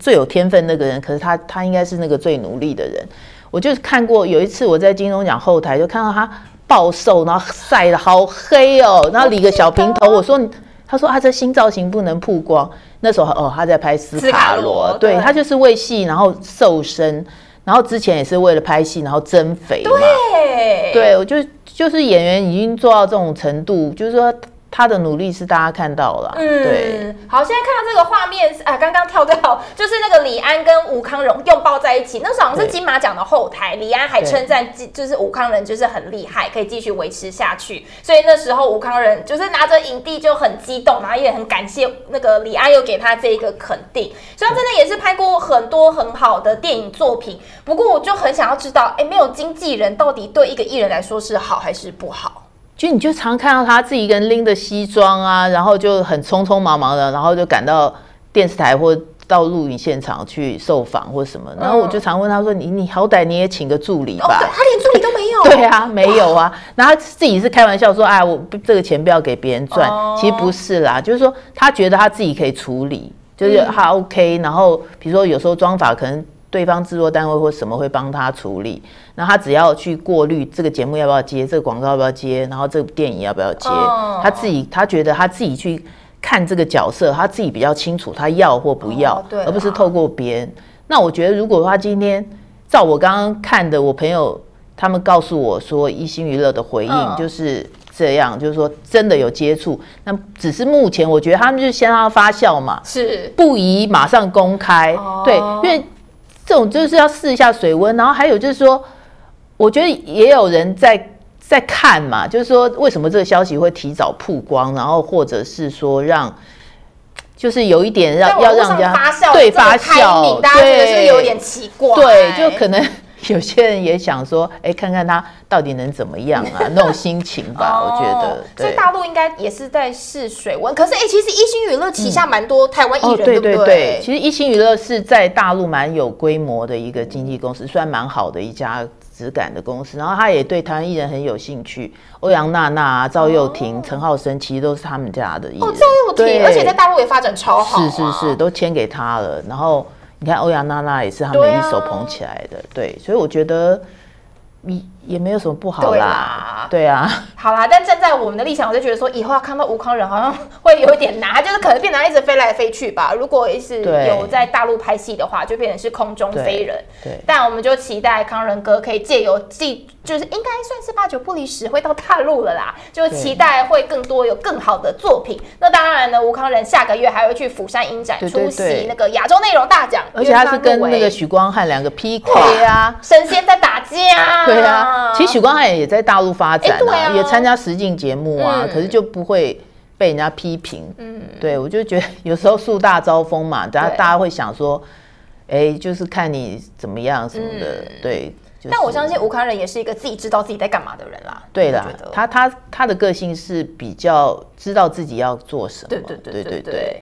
最有天分那个人，可是他应该是那个最努力的人。我就是看过有一次我在金钟奖后台就看到他暴瘦，然后晒得好黑哦，然后理个小平头。他说他这新造型不能曝光。那时候他在拍斯卡罗，对，他就是为戏然后瘦身，然后之前也是为了拍戏然后增肥嘛。对，我就是演员已经做到这种程度，就是说他的努力是大家看到了。对。 好，现在看到这个画面刚刚跳掉，就是那个李安跟吴慷仁拥抱在一起，那时候好像是金马奖的后台，李安还称赞就是吴慷仁就是很厉害，可以继续维持下去，所以那时候吴慷仁就是拿着影帝就很激动，然后也很感谢那个李安又给他这一个肯定，所以他真的也是拍过很多很好的电影作品。不过我就很想要知道，没有经纪人到底对一个艺人来说是好还是不好？ 就你就常看到他自己一个人拎着西装啊，然后就很匆匆忙忙的，然后就赶到电视台或到录影现场去受访或什么。然后我就常问他说：“你好歹你也请个助理吧。” 他连助理都没有。 对啊，没有啊。然后他自己是开玩笑说：“哎，我这个钱不要给别人赚。”其实不是啦，就是说他觉得他自己可以处理，就是他 OK。然后比如说有时候妆法可能对方制作单位或什么会帮他处理，然后他只要去过滤这个节目要不要接，这个广告要不要接，然后这个电影要不要接，他觉得他自己去看这个角色，他自己比较清楚他要或不要，而不是透过别人。那我觉得如果他今天照我刚刚看的，我朋友他们告诉我说一星娱乐的回应就是这样，就是说真的有接触，那只是目前我觉得他们就先让它发酵嘛， 是不宜马上公开。对，因为这种就是要试一下水温，然后还有就是说，我觉得也有人在看嘛，就是说为什么这个消息会提早曝光，然后或者是说就是有一点要让人家对发酵， 大家觉得是有点奇怪， 对，就可能有些人也想说，看看他到底能怎么样啊，那种心情吧，我觉得。 所以大陆应该也是在试水温。可是其实一星娱乐旗下蛮多台湾艺人，对不对？ 其实一星娱乐是在大陆蛮有规模的一个经纪公司，算蛮好的一家质感的公司。然后他也对台湾艺人很有兴趣，欧阳娜娜、赵又廷、陈浩生其实都是他们家的艺人。 赵又廷，而且在大陆也发展超好， 是，都签给他了。然后你看欧阳娜娜也是他们一手捧起来的，对，所以我觉得也没有什么不好啦，对啊。 好啦，但站在我们的立场，我就觉得说，以后要看到吴慷仁好像会有一点难，就是可能变成一直飞来飞去吧。如果是有在大陆拍戏的话，就变成是空中飞人。对，但我们就期待慷仁哥可以借由就是应该算是8、9不离10会到大陆了啦，就期待会更多有更好的作品。那当然呢，吴慷仁下个月还会去釜山影展出席那个亚洲内容大奖， 而且他是跟那个许光汉两个 PK 啊， 神仙在打架。 对啊，其实许光汉也在大陆发展啊，也参加实境节目啊，可是就不会被人家批评。对，我就觉得有时候树大招风嘛，大家会想说，就是看你怎么样什么的，对。 但我相信吴慷仁也是一个自己知道自己在干嘛的人啦。 对啦，他的个性是比较知道自己要做什么。对。